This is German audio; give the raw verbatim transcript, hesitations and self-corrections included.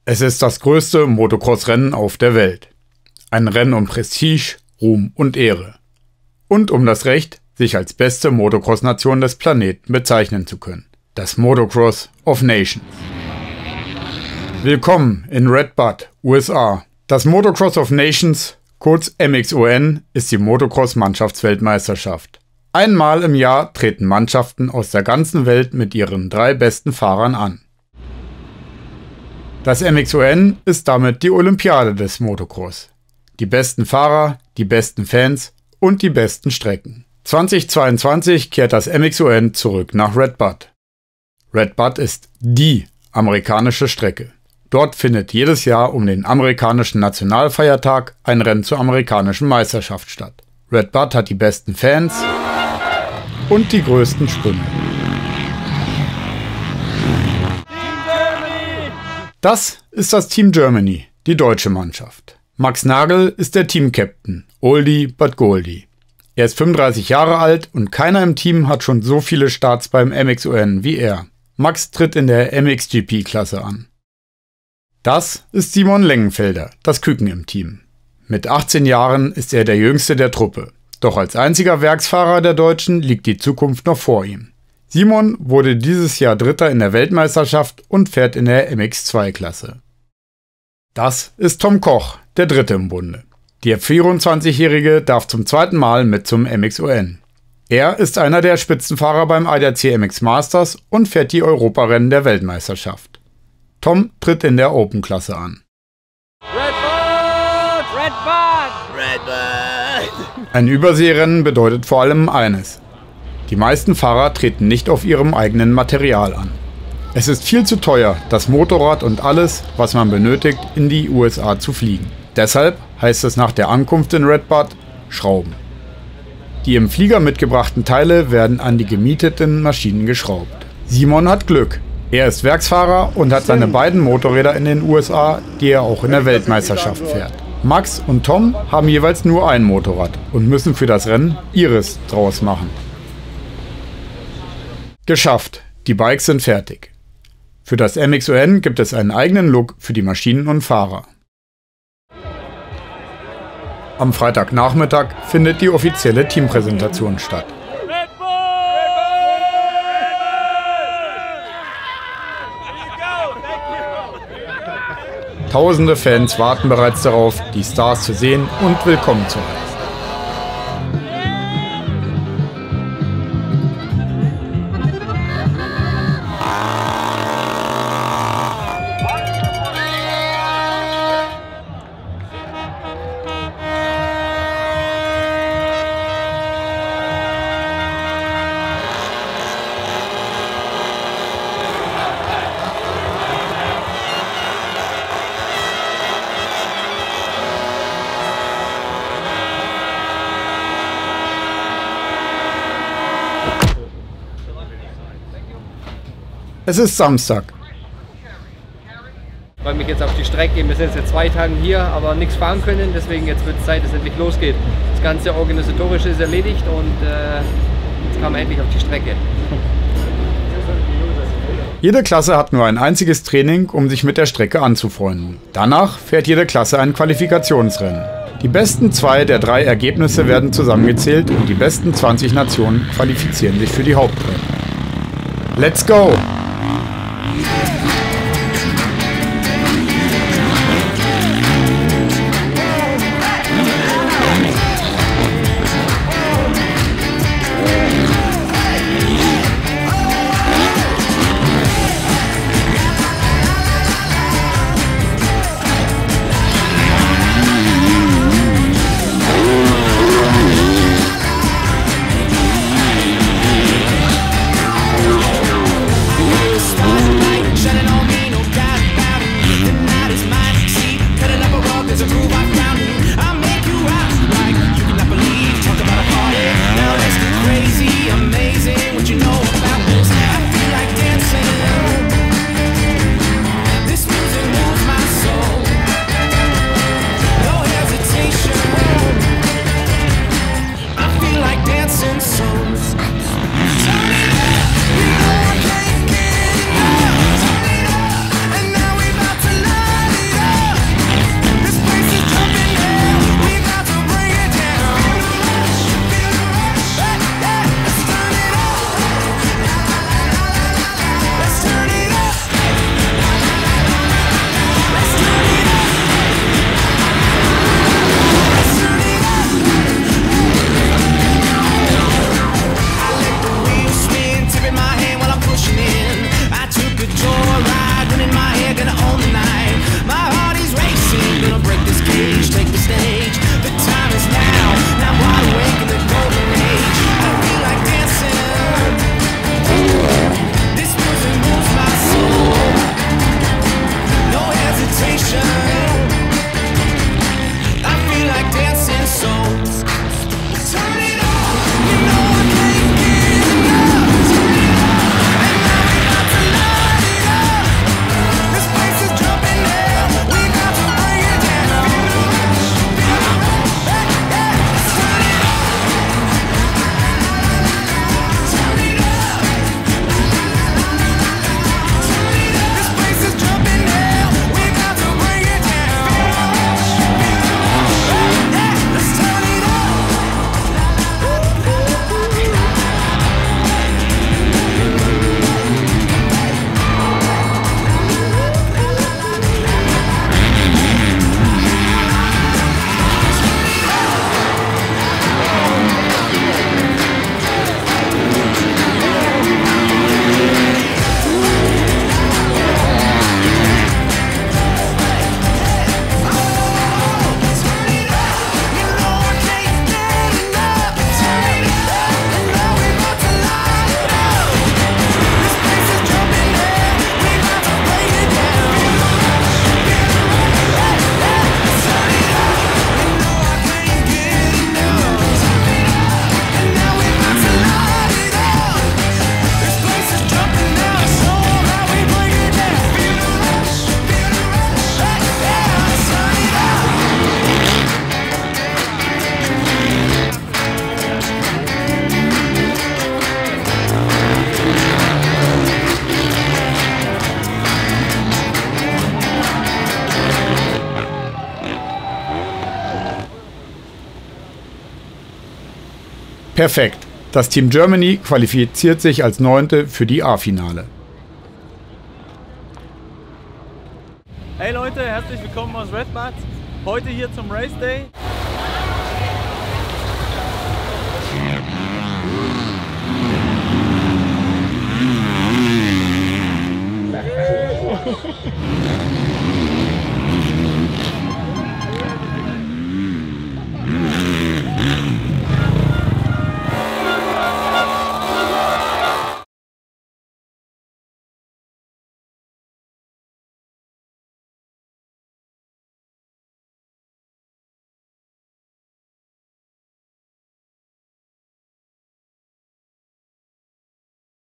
Es ist das größte Motocross-Rennen auf der Welt. Ein Rennen um Prestige, Ruhm und Ehre. Und um das Recht, sich als beste Motocross-Nation des Planeten bezeichnen zu können. Das Motocross of Nations. Willkommen in Red Bud, U S A. Das Motocross of Nations, kurz M X O N, ist die Motocross-Mannschaftsweltmeisterschaft. Einmal im Jahr treten Mannschaften aus der ganzen Welt mit ihren drei besten Fahrern an. Das M X O N ist damit die Olympiade des Motocross. Die besten Fahrer, die besten Fans und die besten Strecken. zweitausendzweiundzwanzig kehrt das M X O N zurück nach Red Bud. Red Bud ist die amerikanische Strecke. Dort findet jedes Jahr um den amerikanischen Nationalfeiertag ein Rennen zur amerikanischen Meisterschaft statt. Red Bud hat die besten Fans und die größten Sprünge. Das ist das Team Germany, die deutsche Mannschaft. Max Nagel ist der Team-Captain, Oldie but Goldie. Er ist fünfunddreißig Jahre alt und keiner im Team hat schon so viele Starts beim M X O N wie er. Max tritt in der M X G P-Klasse an. Das ist Simon Lengenfelder, das Küken im Team. Mit achtzehn Jahren ist er der jüngste der Truppe. Doch als einziger Werksfahrer der Deutschen liegt die Zukunft noch vor ihm. Simon wurde dieses Jahr Dritter in der Weltmeisterschaft und fährt in der M X zwei Klasse. Das ist Tom Koch, der Dritte im Bunde. Der vierundzwanzigjährige darf zum zweiten Mal mit zum M X O N. Er ist einer der Spitzenfahrer beim A D A C M X Masters und fährt die Europarennen der Weltmeisterschaft. Tom tritt in der Open-Klasse an. Red Bud! Red Bud! Red Bud! Ein Überseerennen bedeutet vor allem eines. Die meisten Fahrer treten nicht auf ihrem eigenen Material an. Es ist viel zu teuer, das Motorrad und alles, was man benötigt, in die U S A zu fliegen. Deshalb heißt es nach der Ankunft in Red Bud Schrauben. Die im Flieger mitgebrachten Teile werden an die gemieteten Maschinen geschraubt. Simon hat Glück. Er ist Werksfahrer und hat seine beiden Motorräder in den U S A, die er auch in der Weltmeisterschaft fährt. Max und Tom haben jeweils nur ein Motorrad und müssen für das Rennen ihres draus machen. Geschafft, die Bikes sind fertig. Für das M X O N gibt es einen eigenen Look für die Maschinen und Fahrer. Am Freitagnachmittag findet die offizielle Teampräsentation statt. Tausende Fans warten bereits darauf, die Stars zu sehen und willkommen zu heißen. Es ist Samstag. Ich freue mich jetzt auf die Strecke. Wir sind jetzt seit zwei Tagen hier, aber nichts fahren können. Deswegen jetzt wird es Zeit, dass es endlich losgeht. Das ganze Organisatorische ist erledigt und äh, jetzt kann man endlich auf die Strecke. Jede Klasse hat nur ein einziges Training, um sich mit der Strecke anzufreunden. Danach fährt jede Klasse ein Qualifikationsrennen. Die besten zwei der drei Ergebnisse werden zusammengezählt und die besten zwanzig Nationen qualifizieren sich für die Hauptrennen. Let's go! Stars like Perfekt. Das Team Germany qualifiziert sich als Neunte für die A-Finale. Hey Leute, herzlich willkommen aus Redbud. Heute hier zum Race Day.